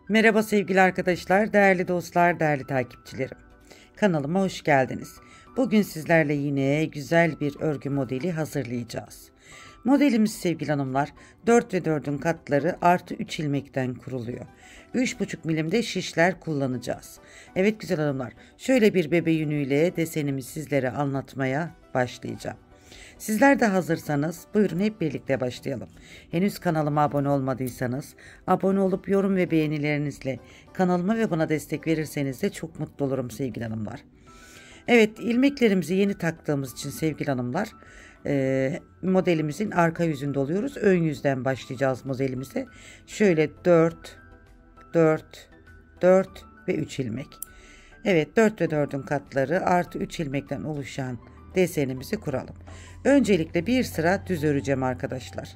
Merhaba sevgili arkadaşlar, değerli dostlar, değerli takipçilerim. Kanalıma hoş geldiniz. Bugün sizlerle yine güzel bir örgü modeli hazırlayacağız. Modelimiz sevgili hanımlar 4 ve 4'ün katları artı 3 ilmekten kuruluyor. 3,5 milimde şişler kullanacağız. Evet güzel hanımlar, şöyle bir bebe yünüyle desenimi sizlere anlatmaya başlayacağım. Sizler de hazırsanız buyurun hep birlikte başlayalım. Henüz kanalıma abone olmadıysanız abone olup yorum ve beğenilerinizle kanalıma ve bana destek verirseniz de çok mutlu olurum sevgili hanımlar. Evet, ilmeklerimizi yeni taktığımız için sevgili hanımlar modelimizin arka yüzünde oluyoruz. Ön yüzden başlayacağız modelimize. Şöyle 4, 4, 4 ve 3 ilmek. Evet, 4 ve 4'ün katları artı 3 ilmekten oluşan desenimizi kuralım. Öncelikle bir sıra düz öreceğim arkadaşlar.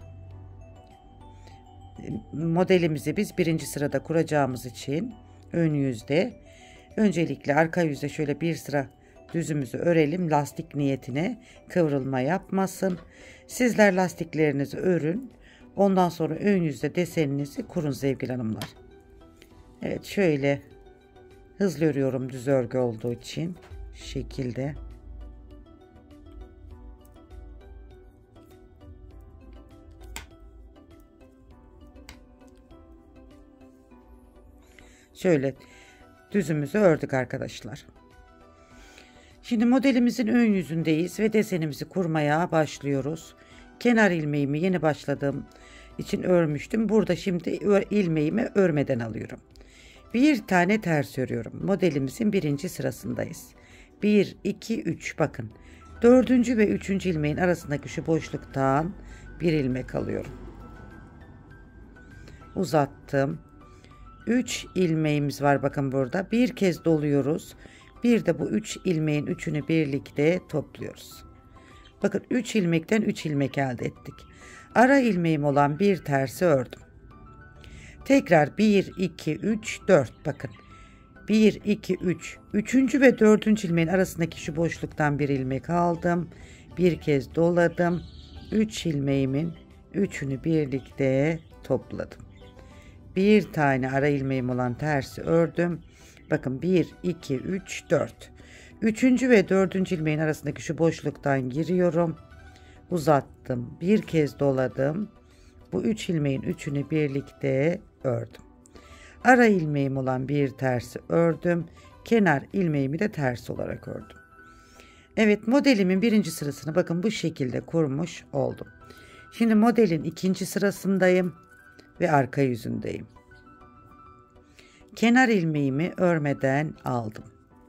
Modelimizi biz birinci sırada kuracağımız için ön yüzde, öncelikle arka yüzde şöyle bir sıra düzümüzü örelim. Lastik niyetine kıvrılma yapmasın. Sizler lastiklerinizi örün. Ondan sonra ön yüzde deseninizi kurun sevgili hanımlar. Evet, şöyle hızlı örüyorum düz örgü olduğu için. Şu şekilde. Şöyle düzümüzü ördük arkadaşlar. Şimdi modelimizin ön yüzündeyiz ve desenimizi kurmaya başlıyoruz. Kenar ilmeğimi yeni başladığım için örmüştüm. Burada şimdi ilmeğimi örmeden alıyorum. Bir tane ters örüyorum. Modelimizin birinci sırasındayız. 1, 2, 3 bakın. Dördüncü ve üçüncü ilmeğin arasındaki şu boşluktan bir ilmek alıyorum. Uzattım. 3 ilmeğimiz var bakın burada. Bir kez doluyoruz. Bir de bu 3 ilmeğin üçünü birlikte topluyoruz. Bakın 3 ilmekten 3 ilmek elde ettik. Ara ilmeğim olan bir tersi ördüm. Tekrar 1, 2, 3, 4 bakın. 1, 2, 3. Üçüncü ve dördüncü ilmeğin arasındaki şu boşluktan bir ilmek aldım. Bir kez doladım. 3 ilmeğimin üçünü birlikte topladım. Bir tane ara ilmeğim olan tersi ördüm. Bakın 1, 2, 3, 4. Üçüncü ve dördüncü ilmeğin arasındaki şu boşluktan giriyorum. Uzattım. Bir kez doladım. Bu 3 ilmeğin üçünü birlikte ördüm. Ara ilmeğim olan bir tersi ördüm. Kenar ilmeğimi de ters olarak ördüm. Evet, modelimin birinci sırasını bakın bu şekilde kurmuş oldum. Şimdi modelin ikinci sırasındayım ve arka yüzündeyim. Kenar ilmeğimi örmeden aldım.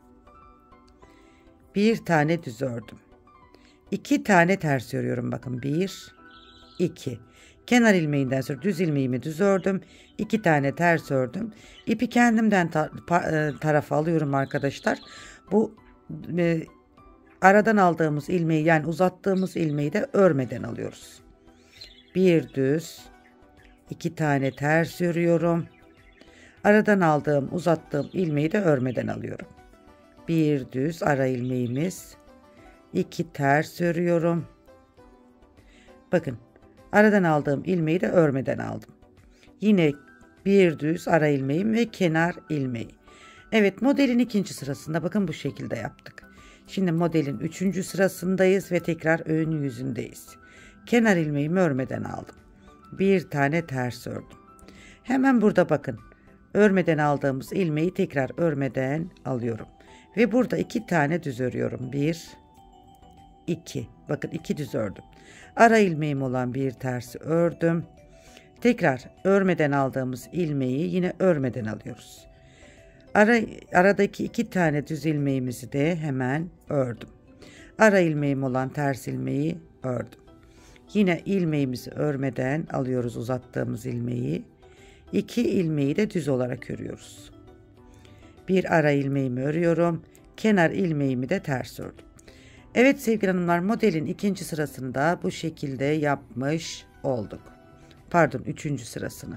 Bir tane düz ördüm. 2 tane ters örüyorum bakın. 1, 2. Kenar ilmeğinden sonra düz ilmeğimi düz ördüm. 2 tane ters ördüm. İpi kendimden tarafa alıyorum arkadaşlar. Bu aradan aldığımız ilmeği, yani uzattığımız ilmeği de örmeden alıyoruz. Bir düz, 2 tane ters örüyorum. Aradan aldığım, uzattığım ilmeği de örmeden alıyorum. Bir düz ara ilmeğimiz, 2 ters örüyorum. Bakın, aradan aldığım ilmeği de örmeden aldım. Yine bir düz ara ilmeğim ve kenar ilmeği. Evet, modelin ikinci sırasında bakın bu şekilde yaptık. Şimdi modelin üçüncü sırasındayız ve tekrar ön yüzündeyiz. Kenar ilmeğimi örmeden aldım. Bir tane ters ördüm. Hemen burada bakın. Örmeden aldığımız ilmeği tekrar örmeden alıyorum. Ve burada 2 tane düz örüyorum. 1, 2. Bakın 2 düz ördüm. Ara ilmeğim olan bir tersi ördüm. Tekrar örmeden aldığımız ilmeği yine örmeden alıyoruz. Aradaki 2 tane düz ilmeğimizi de hemen ördüm. Ara ilmeğim olan ters ilmeği ördüm. Yine ilmeğimizi örmeden alıyoruz, uzattığımız ilmeği. 2 ilmeği de düz olarak örüyoruz. Bir ara ilmeğimi örüyorum. Kenar ilmeğimi de ters ördüm. Evet sevgili hanımlar, modelin ikinci sırasında bu şekilde yapmış olduk. Pardon, üçüncü sırasını.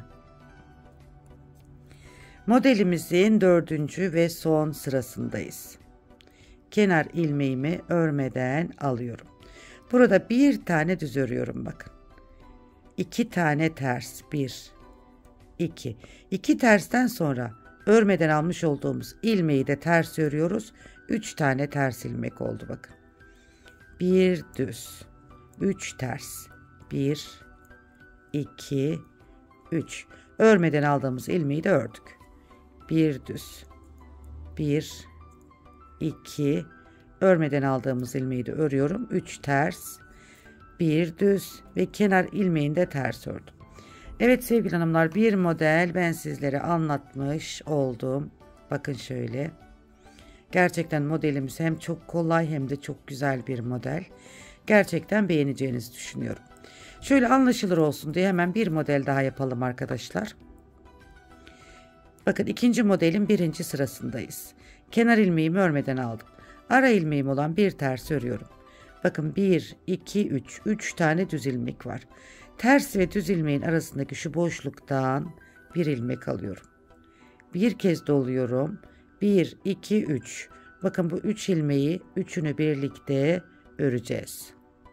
Modelimizin dördüncü ve son sırasındayız. Kenar ilmeğimi örmeden alıyorum. Burada bir tane düz örüyorum bakın. 2 tane ters. 1, 2. 2 tersten sonra örmeden almış olduğumuz ilmeği de ters örüyoruz. 3 tane ters ilmek oldu bakın. 1 düz, 3 ters. 1, 2, 3. Örmeden aldığımız ilmeği de ördük. 1 düz, 1, 2, örmeden aldığımız ilmeği de örüyorum. 3 ters, 1 düz ve kenar ilmeğini de ters ördüm. Evet sevgili hanımlar, bir model ben sizlere anlatmış oldum. Bakın şöyle. Gerçekten modelimiz hem çok kolay hem de çok güzel bir model. Gerçekten beğeneceğinizi düşünüyorum. Şöyle anlaşılır olsun diye hemen bir model daha yapalım arkadaşlar. Bakın ikinci modelin birinci sırasındayız. Kenar ilmeğimi örmeden aldım. Ara ilmeğim olan bir ters örüyorum. Bakın 1, 2, 3. 3 tane düz ilmek var. Ters ve düz ilmeğin arasındaki şu boşluktan bir ilmek alıyorum. Bir kez doluyorum. 1, 2, 3. Bakın bu 3 ilmeği üçünü birlikte öreceğiz.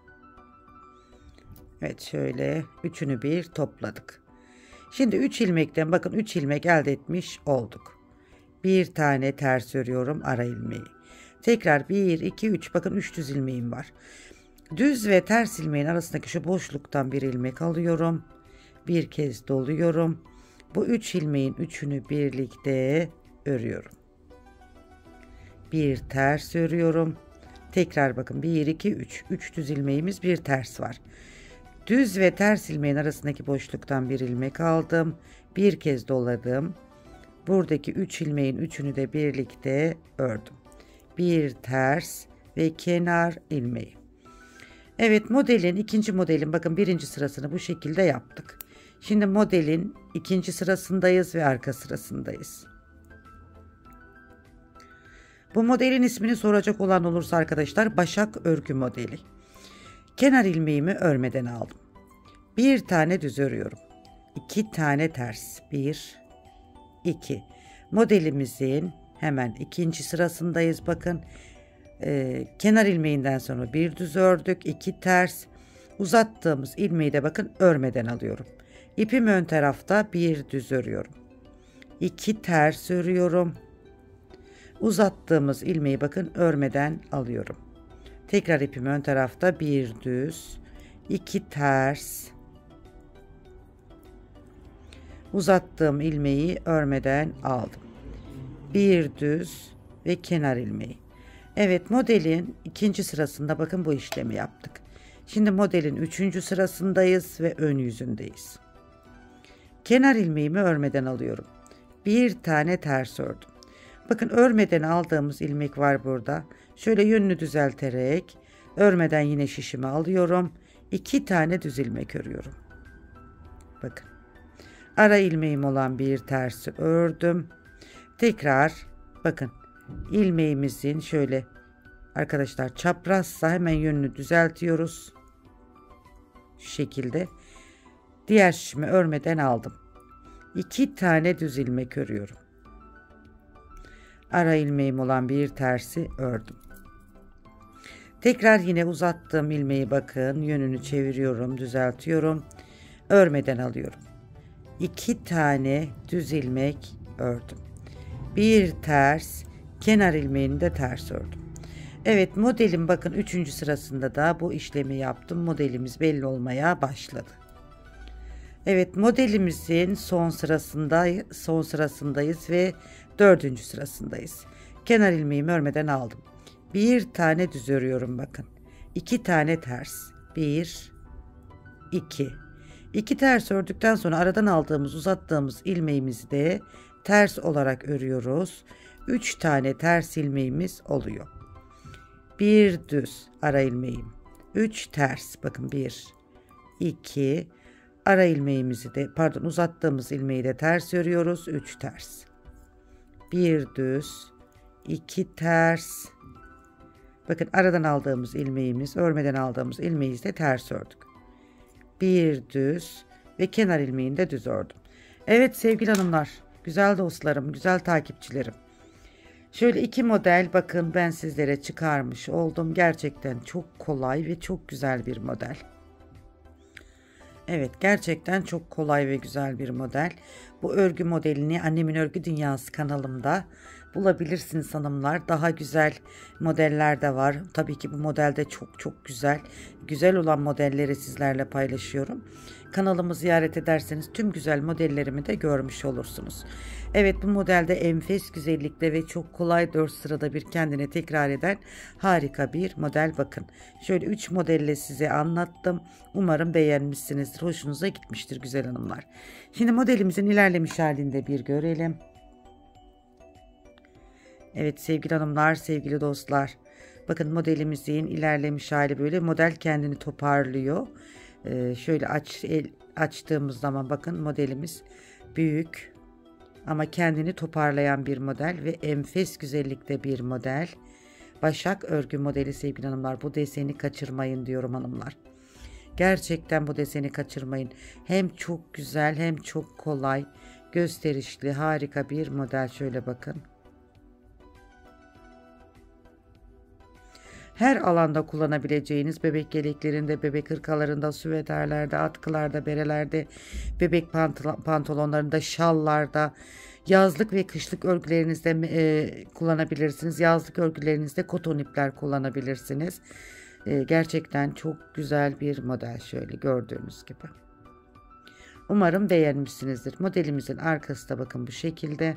Evet şöyle üçünü bir topladık. Şimdi 3 ilmekten bakın 3 ilmek elde etmiş olduk. Bir tane ters örüyorum ara ilmeği. Tekrar 1, 2, 3. Bakın 3 düz ilmeğim var. Düz ve ters ilmeğin arasındaki şu boşluktan bir ilmek alıyorum. Bir kez doluyorum. Bu 3 ilmeğin üçünü birlikte örüyorum. Bir ters örüyorum. Tekrar bakın 1, 2, 3. 3 düz ilmeğimiz, bir ters var. Düz ve ters ilmeğin arasındaki boşluktan bir ilmek aldım. Bir kez doladım. Buradaki 3 ilmeğin üçünü de birlikte ördüm. Bir ters ve kenar ilmeği. Evet modelin ikinci modelin bakın birinci sırasını bu şekilde yaptık. Şimdi modelin ikinci sırasındayız ve arka sırasındayız. Bu modelin ismini soracak olan olursa arkadaşlar Başak örgü modeli. Kenar ilmeğimi örmeden aldım. Bir tane düz örüyorum. 2 tane ters. 1, 2. Modelimizin hemen ikinci sırasındayız bakın. Kenar ilmeğinden sonra bir düz ördük, 2 ters. Uzattığımız ilmeği de bakın örmeden alıyorum. İpim ön tarafta, bir düz örüyorum. 2 ters örüyorum. Uzattığımız ilmeği bakın örmeden alıyorum. Tekrar ipim ön tarafta, bir düz, 2 ters. Uzattığım ilmeği örmeden aldım. Bir düz ve kenar ilmeği. Evet modelin ikinci sırasında bakın bu işlemi yaptık. Şimdi modelin üçüncü sırasındayız ve ön yüzündeyiz. Kenar ilmeğimi örmeden alıyorum. Bir tane ters ördüm. Bakın örmeden aldığımız ilmek var burada. Şöyle yönünü düzelterek örmeden yine şişimi alıyorum. 2 tane düz ilmek örüyorum. Bakın. Ara ilmeğim olan bir tersi ördüm. Tekrar bakın ilmeğimizin şöyle arkadaşlar çaprazsa hemen yönünü düzeltiyoruz. Şu şekilde. Diğer şişimi örmeden aldım. 2 tane düz ilmek örüyorum. Ara ilmeğim olan bir tersi ördüm. Tekrar yine uzattığım ilmeği bakın yönünü çeviriyorum, düzeltiyorum. Örmeden alıyorum. 2 tane düz ilmek ördüm. Bir ters, kenar ilmeğini de ters ördüm. Evet modelin bakın 3. sırasında da bu işlemi yaptım. Modelimiz belli olmaya başladı. Evet modelimizin son sırasındayız ve 4. sırasındayız. Kenar ilmeğimi örmeden aldım. Bir tane düz örüyorum bakın. 2 tane ters. 1, 2. 2 ters ördükten sonra aradan aldığımız uzattığımız ilmeğimizi de ters olarak örüyoruz. 3 tane ters ilmeğimiz oluyor. Bir düz ara ilmeğim. 3 ters. Bakın 1, 2. Ara ilmeğimizi de uzattığımız ilmeği de ters örüyoruz. 3 ters. Bir düz. 2 ters. Bakın aradan aldığımız ilmeğimiz, örmeden aldığımız ilmeği de ters ördük. Bir düz ve kenar ilmeğini de düz ördüm. Evet sevgili hanımlar, güzel dostlarım, güzel takipçilerim. Şöyle 2 model bakın ben sizlere çıkarmış oldum. Gerçekten çok kolay ve çok güzel bir model. Evet, gerçekten çok kolay ve güzel bir model. Bu örgü modelini Annemin Örgü Dünyası kanalımda bulabilirsiniz hanımlar. Daha güzel modeller de var. Tabii ki bu modelde çok çok güzel. Güzel olan modelleri sizlerle paylaşıyorum. Kanalımı ziyaret ederseniz tüm güzel modellerimi de görmüş olursunuz. Evet, bu modelde enfes güzellikte ve çok kolay 4 sırada bir kendine tekrar eden harika bir model bakın. Şöyle 3 modelle size anlattım. Umarım beğenmişsinizdir. Hoşunuza gitmiştir güzel hanımlar. Şimdi modelimizin ilerlemiş halinde bir görelim. Evet sevgili hanımlar, sevgili dostlar. Bakın modelimizin ilerlemiş hali böyle. Model kendini toparlıyor. Şöyle açtığımız zaman bakın modelimiz büyük ama kendini toparlayan bir model ve enfes güzellikte bir model. Başak örgü modeli sevgili hanımlar. Bu deseni kaçırmayın diyorum hanımlar. Gerçekten bu deseni kaçırmayın. Hem çok güzel hem çok kolay, gösterişli, harika bir model. Şöyle bakın. Her alanda kullanabileceğiniz bebek yeleklerinde, bebek hırkalarında, süveterlerde, atkılarda, berelerde, bebek pantolonlarında, şallarda, yazlık ve kışlık örgülerinizde kullanabilirsiniz. Yazlık örgülerinizde koton ipler kullanabilirsiniz. Gerçekten çok güzel bir model şöyle gördüğünüz gibi. Umarım beğenmişsinizdir. Modelimizin arkası da bakın bu şekilde.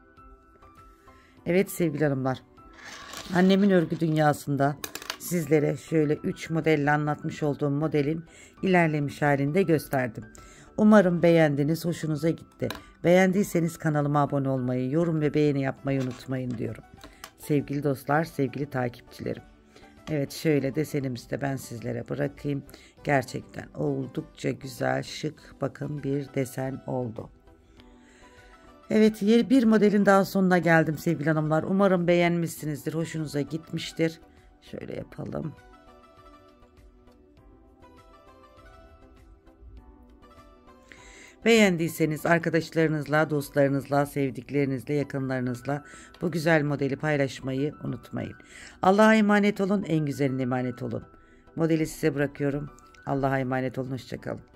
Evet sevgili hanımlar. Annemin örgü dünyasında sizlere şöyle 3 modelle anlatmış olduğum modelin ilerlemiş halinde gösterdim. Umarım beğendiniz, hoşunuza gitti. Beğendiyseniz kanalıma abone olmayı, yorum ve beğeni yapmayı unutmayın diyorum. Sevgili dostlar, sevgili takipçilerim. Evet şöyle desenimizi de ben sizlere bırakayım. Gerçekten oldukça güzel, şık bakın bir desen oldu. Evet bir modelin daha sonuna geldim sevgili hanımlar. Umarım beğenmişsinizdir. Hoşunuza gitmiştir. Şöyle yapalım. Beğendiyseniz arkadaşlarınızla, dostlarınızla, sevdiklerinizle, yakınlarınızla bu güzel modeli paylaşmayı unutmayın. Allah'a emanet olun. En güzeline emanet olun. Modeli size bırakıyorum. Allah'a emanet olun. Hoşça kalın.